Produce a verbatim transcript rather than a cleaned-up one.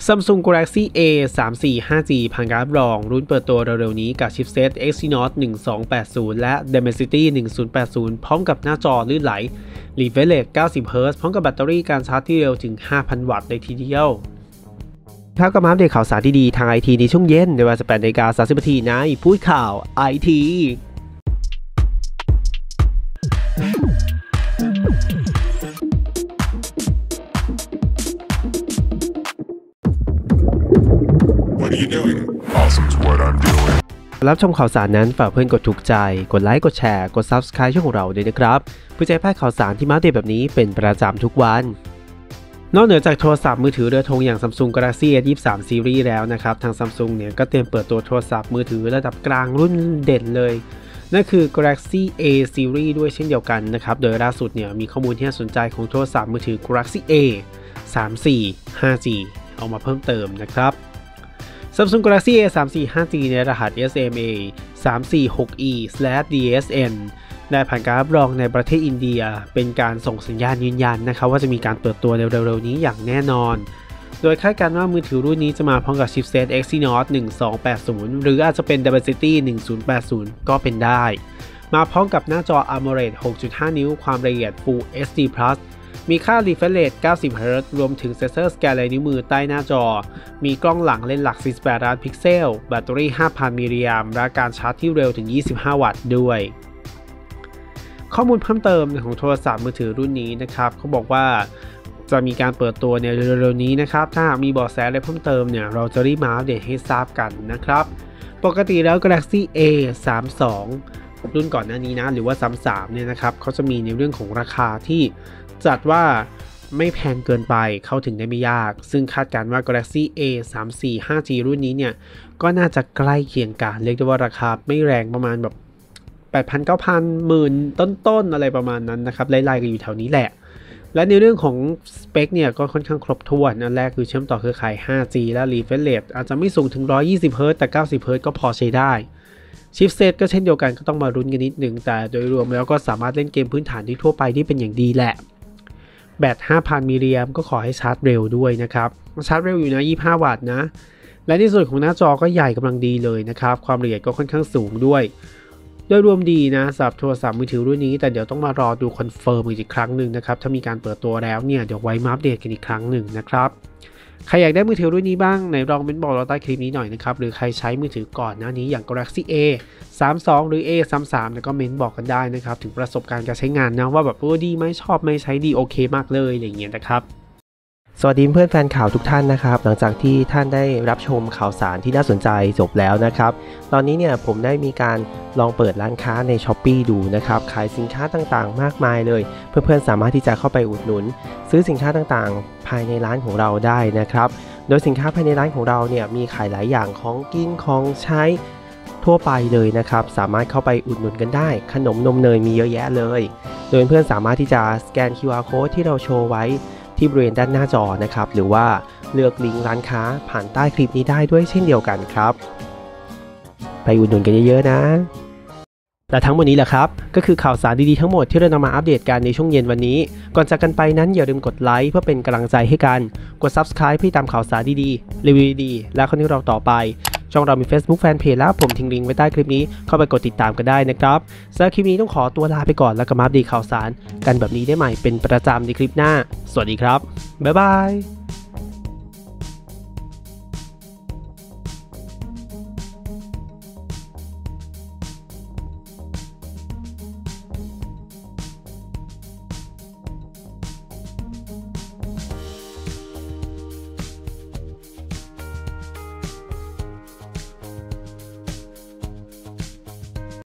Samsung Galaxy A สาม สี่ ห้า จี ผ่านการรับรองรุ่นเปิดตัวเร็วๆนี้กับชิปเซต Exynos หนึ่งสองแปดศูนย์ และ Dimensity หนึ่งศูนย์แปดศูนย์พร้อมกับหน้าจอลื่นไหล Refresh Rate เก้าสิบ เฮิร์ตซ์ พร้อมกับแบตเตอรี่การชาร์จที่เร็วถึง ห้าพัน วัตต์เลยทีเดียวครับก็มาอัปเดตข่าวสารดีๆทาง ไอ ที ในช่วงเย็นในเวลา สิบแปดนาฬิกาสามสิบนาทีในพูดข่าว ไอ ที What are you doing? Awesome's what I'm doing. รับชมข่าวสารนั้นฝากเพื่อนกดถูกใจกดไลค์กดแชร์กด ซับสไครบ์ ช่องของเราด้วยนะครับเพื่อจะให้พลาดข่าวสารที่มาอัปเดตแบบนี้เป็นประจำทุกวันนอกเหนือจากโทรศัพท์มือถือเรือธงอย่าง Samsung Galaxy เอ ยี่สิบสาม Series แล้วนะครับทาง Samsung เนี่ยก็เตรียมเปิดตัวโทรศัพท์มือถือระดับกลางรุ่นเด่นเลยนั่นคือ Galaxy A Series ด้วยเช่นเดียวกันนะครับโดยล่าสุดเนี่ยมีข้อมูลที่น่าสนใจของโทรศัพท์มือถือ Galaxy A สาม สี่ ห้า จี เอามาเพิ่มเติมนะครับSamsung Galaxy A สาม สี่ ห้า จี ในรหัส เอส เอ็ม เอ สาม สี่ หก อี ดี เอส เอ็น ได้ผ่านการรับรองในประเทศอินเดียเป็นการส่งสัญญาณยืนยันนะครับว่าจะมีการเปิดตัวในเร็วๆนี้อย่างแน่นอนโดยคาดการณ์ว่ามือถือรุ่นนี้จะมาพร้อมกับชิปเซต Exynos หนึ่งสองแปดศูนย์ หรืออาจจะเป็น Dimensity หนึ่งศูนย์แปดศูนย์ก็เป็นได้มาพร้อมกับหน้าจอ AMOLED หกจุดห้า นิ้วความละเอียด Full เอช ดี Plusมีค่า Refresh Rate เก้าสิบ เฮิร์ตซ์ รวมถึงเซ็นเซอร์สแกนลายนิ้วมือใต้หน้าจอมีกล้องหลังเลนส์หลักสี่สิบแปดล้านพิกเซลแบตเตอรี่ ห้าพัน มิลลิแอมป์และการชาร์จที่เร็วถึงยี่สิบห้าวัตต์ด้วยข้อมูลเพิ่มเติมของโทรศัพท์มือถือรุ่นนี้นะครับเขาบอกว่าจะมีการเปิดตัวในเร็วๆนี้นะครับถ้ามีเบาะแสอะไรเพิ่มเติมเนี่ยเราจะรีบมาอัปเดตให้ทราบกันนะครับปกติแล้ว Galaxy A สามสิบสอง รุ่นก่อนหน้านี้นะหรือว่าสามสิบสามเนี่ยนะครับเขาจะมีในเรื่องของราคาที่จัดว่าไม่แพงเกินไปเข้าถึงได้ไม่ยากซึ่งคาดการณ์ว่า Galaxy A สาม สี่ ห้า จี รุ่นนี้เนี่ยก็น่าจะใกล้เคียงกันเรียกได้ว่าราคาไม่แรงประมาณแบบ แปดพัน เก้าพัน หมื่นต้นๆอะไรประมาณนั้นนะครับไล่ๆกันอยู่แถวนี้แหละและในเรื่องของสเปคเนี่ยก็ค่อนข้างครบถ้วนอันแรกคือเชื่อมต่อเครือข่าย ห้า จี และ Refresh Rate อาจจะไม่สูงถึงหนึ่งร้อยยี่สิบ เฮิร์ตซ์แต่เก้าสิบ เฮิร์ตซ์ก็พอใช้ได้ชิปเซตก็เช่นเดียวกันก็ต้องมาลุ้นกันนิดนึงแต่โดยรวมแล้วก็สามารถเล่นเกมพื้นฐานที่ทั่วไปได้เป็นอย่างดีแหละแบต ห้าพัน มิลลิแอมป์ก็ขอให้ชาร์จเร็วด้วยนะครับชาร์จเร็วอยู่นะยี่สิบห้าวัตต์นะและในส่วนของหน้าจอก็ใหญ่กำลังดีเลยนะครับความละเอียดก็ค่อนข้างสูงด้วยโดยรวมดีนะสำหรับโทรศัพท์มือถือรุ่นนี้แต่เดี๋ยวต้องมารอดูคอนเฟิร์มอีกครั้งหนึ่งนะครับถ้ามีการเปิดตัวแล้วเนี่ยเดี๋ยวไว้มาอัปเดตกันอีกครั้งหนึ่งนะครับใครอยากได้มือถือรุ่นนี้บ้างไหนลองเม้นบอกเราใต้คลิปนี้หน่อยนะครับหรือใครใช้มือถือก่อนหน้านี้อย่าง Galaxy A สามสิบสอง หรือ A สามสิบสาม แล้วก็เม้นบอกกันได้นะครับถึงประสบการณ์การใช้งานนะว่าแบบเออดีไหมชอบไหมใช้ดีโอเคมากเลยอะไรอย่างเงี้ยนะครับสวัสดีเพื่อนแฟนข่าวทุกท่านนะครับหลังจากที่ท่านได้รับชมข่าวสารที่น่าสนใจจบแล้วนะครับตอนนี้เนี่ยผมได้มีการลองเปิดร้านค้าใน Shopee ดูนะครับขายสินค้าต่างๆมากมายเลยเพื่อนๆสามารถที่จะเข้าไปอุดหนุนซื้อสินค้าต่างๆภายในร้านของเราได้นะครับโดยสินค้าภายในร้านของเราเนี่ยมีขายหลายอย่างของกินของใช้ทั่วไปเลยนะครับสามารถเข้าไปอุดหนุนกันได้ขนมนมเนยมีเยอะแยะเลยโดยเพื่อนสามารถที่จะสแกน คิว อาร์ Code ที่เราโชว์ไว้ที่บริเวณด้านหน้าจอนะครับหรือว่าเลือกลิงก์ร้านค้าผ่านใต้คลิปนี้ได้ด้วยเช่นเดียวกันครับไปอุดหนุนกันเยอะๆนะและทั้งหมดนี้แหละครับก็คือข่าวสารดีๆทั้งหมดที่เรานำมาอัปเดตกันในช่วงเย็นวันนี้ก่อนจากกันไปนั้นอย่าลืมกดไลค์เพื่อเป็นกำลังใจให้กันกด ซับสไครบ์ เพื่อตามข่าวสารดีๆรีวิวดีๆและคอนเทนต์เราต่อไปช่องเรามี Facebook Fanpage แล้วผมทิ้งลิงก์ไว้ใต้คลิปนี้เข้าไปกดติดตามกันได้นะครับสำหรับคลิปนี้ต้องขอตัวลาไปก่อนแล้วก็มาอัปเดตข่าวสารกันแบบนี้ได้ใหม่เป็นประจำในคลิปหน้าสวัสดีครับบ๊ายบาย